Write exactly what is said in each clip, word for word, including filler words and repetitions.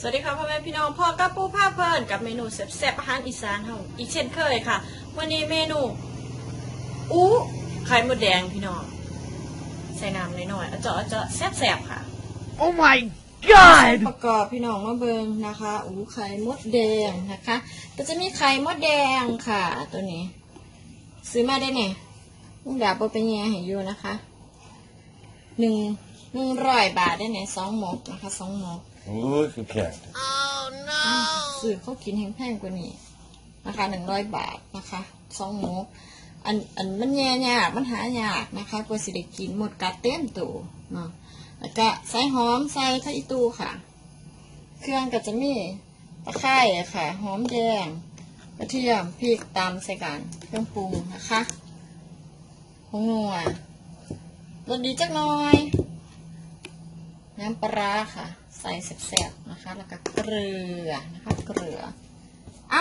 สวัสดีค่ะพ่อแม่พี่น้องพ่อกับปูผ้าเพลินกับเมนูแซ่บๆอาหารอีสานของอีกเช่นเคยค่ะวันนี้เมนูอู้ไข่มดแดงพี่น้องใส่น้ำน้อยๆเอาเจาะเอาเจาะแซ่บๆค่ะ Oh my god ประกอบพี่น้องมาเบิงนะคะอู้ไข่มดแดงนะคะก็จะมีไข่มดแดงค่ะตัวนี้ซื้อมาได้เนี่ยลุงดาบเป็นแง่ให้อยู่นะคะหนึ่งหนึ่งร้อยบาทได้เนี่ยสองหมกนะคะสองหมกโอ้ยคือแข็ง Oh no ซื้อเขากินแพงๆกว่านี้นะคะหนึ่งร้อยบาทนะคะสองหมกอันอันมันแย่ยากมันหายากนะคะกว่าสิได้กินหมดกัดเต็มตัวเนาะแล้วก็ใส่หอมใส่ข้าวอีตูค่ะเครื่องก็จะมีตะไคร้ค่ะหอมแดงกระเทียมพริกตามใส่กันเครื่องปรุงนะคะผงนัวรสดีจักหน่อยน้ำปลาค่ะใส่แซ่บๆนะคะแล้วก็เกลือนะคะเกลืออ่ะ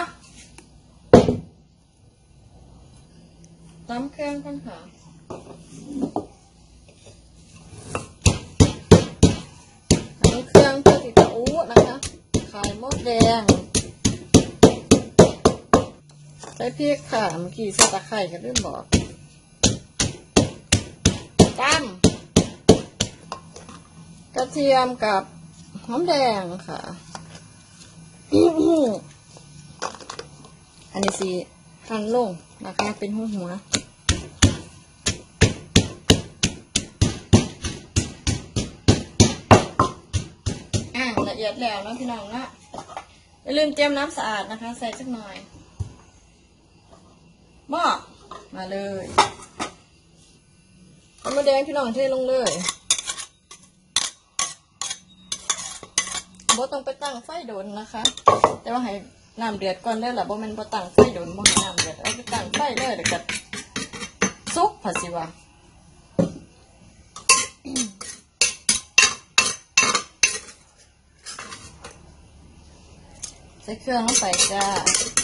ตำเครื่องกันค่ะตำเครื่องเพื่อที่จะอู้นะคะไข่มดแดงใส่พริกค่ะเมื่อกี้ใส่ตะไคร้กันด้วยบอกตำกระเทียมกับหอมแดงค่ะ อันนี้สิหั่นลงนะคะเป็นหัวหัวอ่ะละเอียดแล้วนะพี่น้องนะอย่าลืมเตรียมน้ำสะอาดนะคะใส่สักหน่อยหม้อมาเลยเอามาแดงพี่น้องเทลงเลยบ่ต้องไปตั้งไฟโดนนะคะแต่ว่าให้น้ำเดือดก่อนได้แหละบ่แม่นบ่ตั้งไฟโดนบ่ให้น้ำเดือดเอาไปตั้งไฟเลยเดี๋ยวก็ซุกผัดสิวะใส่เครื่องลงไปจ้า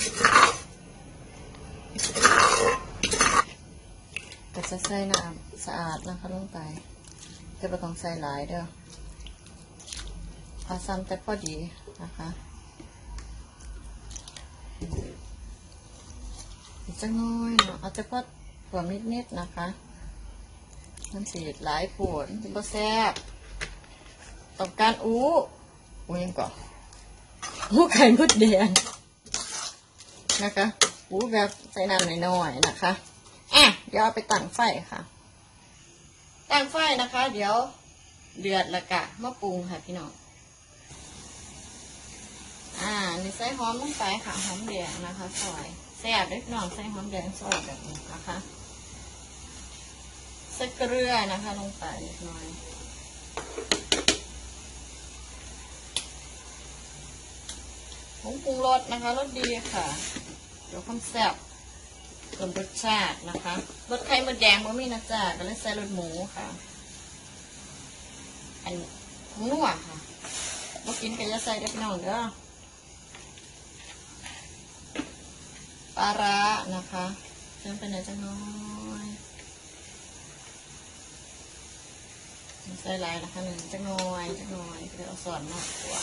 ก็จะใส่น้ำสะอาดนะคะลงไปจะบ่ต้องใส่หลายเด้อเอาซ้ำแต่พอดีนะคะอีกจังน้อยเนาะเอาแต่พอหัวนิดๆนะคะมันสีหลายผลเป็นบ่แซ่บต้องการอู้อู้ยังก่อนอู้ไข่มดแดงนะคะอู้แบบใส่น้ำน้อยๆนะคะอ่ะเดี๋ยวเอาไปตั้งไฟค่ะตั้งไฟนะคะเดี๋ยวเดือดแล้วก็มาปรุงค่ะพี่น้องอ่านี่ใส่หอมลงไปค่ะหอมแดงนะคะซอยแซ่บเล็กน้อยใส่หอมแดงซอยแบบนี้นะคะใส่เกลือนะคะลงไปเล็กน้อยผงปรุงรสนะคะรสดีค่ะเดี๋ยวความแซ่บเติมรสชาตินะคะรสไข่มดแดงบะหมี่นะจ๊ะก็เลยใส่รสหมูค่ะอันผงนัวค่ะมากินกันจะใส่ได้พี่น้องเด้อปลาร้านะคะเติมไปหน่อยจังน้อยใส่ลายนะคะหนึ่งจังน้อยจังน้อยเดี๋ยวเอาส่วนมากกว่า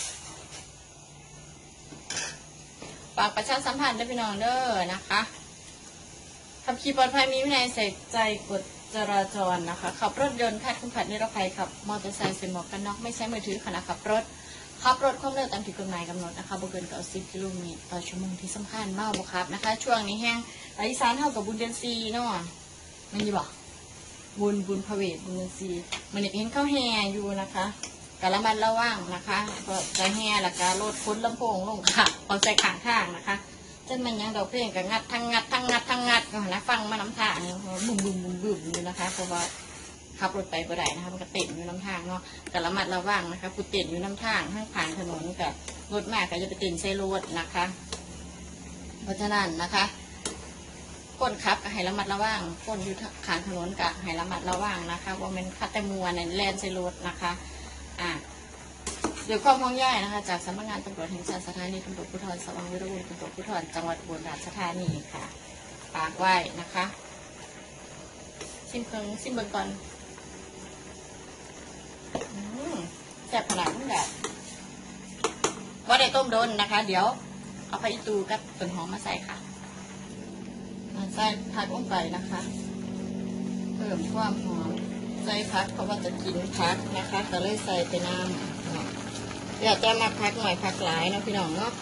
ฝากประชาสัมพันธ์ได้พี่น้องเด้อนะคะขับขี่ปลอดภัยมีวินัยใส่ใจกฎจราจรนะคะขับรถยนต์คาดคุ้มขัดนิรภัยขับมอเตอร์ไซค์ใส่หมวกกันน็อกไม่ใช้มือถือขณะขับรถขับรถความเร็วตามที่กฎหมายกำหนดนะคะบ่เกินเก้าสิบกิโลเมตรต่อชั่วโมงที่สำคัญมากบ่ครับนะคะช่วงนี้แห้งไหลสารเท่ากับบุญเดือนซีเนาะมันยี่บอกบุญบุญพระเวทบุญเดือนซีมันเห็นเข้าแห่อยู่นะคะกะละมันระว่างนะคะก็ใจแห่ละกะรถพ้นลำโพงลงค่ะเอาใจขางข้างนะคะจนมันยังดอกเพลงกับงัดทั้งงัดทั้งงัดทั้งงัดก็นะฟังมาน้ำทางบุ่มบุ่มบุ่มบุ่มอยู่นะคะเพราะว่าขับรถไปบ่ได้นะคะมันก็ติดอยู่น้ำทางเนาะกะละมัดระว่างนะคะกูติดอยู่น้ำทางข้างผ่านถนนกับรถมากก็จะไปติดใส่รถนะคะเพราะฉะนั้นนะคะคนขับก็ให้ระมัดระว่างคนอยู่ข้างถนนก็ให้ระมัดระว่างนะคะว่ามันคัดแต่มัวในแลนใส่รถนะคะอ่าเดี๋ยวความห่วงใยนะคะจากสำนักงานตำรวจแห่งชาติสถานีตำรวจภูธรสว่างวีรบุญตำรวจภูธรจังหวัดอุบลราชธานีค่ะฝากไว้นะคะชิมเครื่องชิมเบิ่งก่อนแซ่บขนาดนี้แบบว่าได้ต้มโดนนะคะ เดี๋ยวเอาไปอีตูกับต้นหอมมาใส่ค่ะมาใส่ผักลงไปนะคะเพิ่มความหอมใส่ผักเพราะว่าจะกินผักนะคะก็เลยใส่ไปน้ำอยากจะมาผักหน่อยผักหลายเนาะพี่น้องเนาะ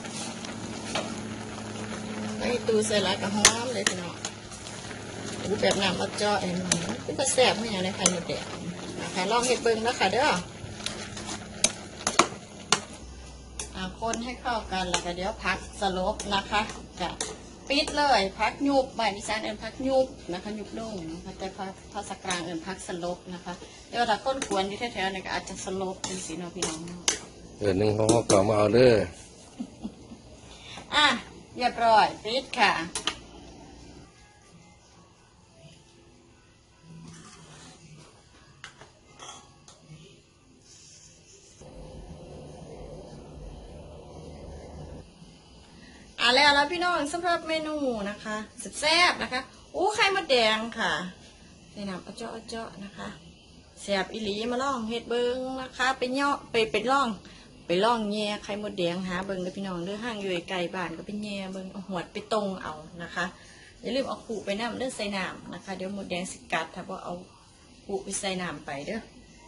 แล้วอีตูใส่หลายกระหอมเลยพี่น้องรูปแบบน้ำอัดเจาะเอ็นเป็นตะแซ่บไม่อย่างในไข่หมดแดงนะคะลองเห็ดเบิ้งแล้วค่ะเด้อคนให้เข้ากันแล้วก็เดี๋ยวพักสลบนะคะจะปิดเลยพักยุบใบดิฉันเอิญพักยุบนะคะยุบลงนะคะแต่พักภาษากลางเอิญพักสลบนะคะเดี๋ยวถ้าคนควรที่แถวๆเนี่ยก็อาจจะสลบเป็นสีน้องพี่น้องเดือนหนึ่งเขาก็มาเอาเด้ออ่ะเรียบร้อยปิดค่ะอ่ะแล้วแล้วพี่น้องสำหรับเมนูนะคะแซ่บๆนะคะโอ้ไข่มดแดงค่ะใส่น้ำเอาเจาะเอาเจาะนะคะแซ่บอีหลีมาล่องเฮ็ดเบิ้งนะคะไปเนาะไปไปล่องไปล่องแง่ไข่มดแดงหาเบิ้งกับพี่น้องเด้อห้างอยู่ไกลบ้านก็ไปแง่เบิ้งเอาหวดไปตรงเอานะคะอย่าลืมเอาขู่ไปน้ำเด้อใส่น้ำนะคะเดี๋ยวมดแดงสิกัดถ้าว่าเอาขู่ไปใส่น้ำไปเด้อ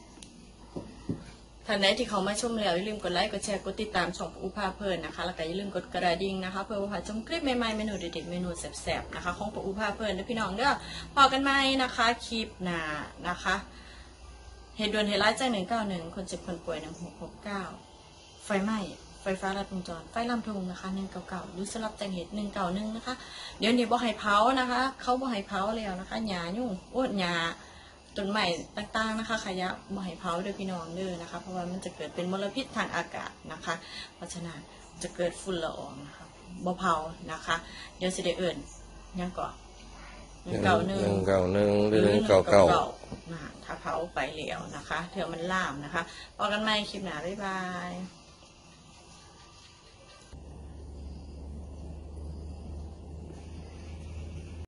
ท่านใดที่เขามาชมแล้วอย่าลืมกดไลค์กดแชร์กดติดตามช่องอุภาเพลินนะคะแล้วก็อย่าลืมกดกระดิ่งนะคะเพื่อว่าชมคลิปใหม่ๆเมนูเด็ดๆเมนูแซ่บๆนะคะของอุภาเพลินนะพี่น้องเด้อพอกันไหมนะคะคลิปหน้านะคะเหตุด่วนเหตุร้ายแจ้งหนึ่งเก้าหนึ่งคนเจ็บคนป่วยหนึ่งหกหกเก้าไฟไหม้ไฟฟ้าลัดวงจรไฟลำทุงนะคะหนึ่งเก้าเก้าหรือสลับแจ้งเหตุหนึ่งเก้าหนึ่งนะคะเดี๋ยวนี้บ่ให้เผานะคะเขาบ่ให้เผาแล้วนะคะหญ้ายุ่งอ้วนหญ้าต้นใหม่ต่างๆนะคะขยะบ่ให้เผาด้วยพี่น้องเด้อนะคะเพราะว่ามันจะเกิดเป็นมลพิษทางอากาศนะคะเพราะฉะนั้นจะเกิดฝุ่นละอองนะคะบ่เผานะคะเดี๋ยวสิได้เอิ่นยังก่อนหนึ่งเก้าหนึ่งหนึ่งเก้าหนึ่งหรือหนึ่งเก้าเก้าถ้าเผาไปแล้วนะคะเถื่อมันล่ามนะคะพอกันใหม่คลิปหน้าบ๊ายบาย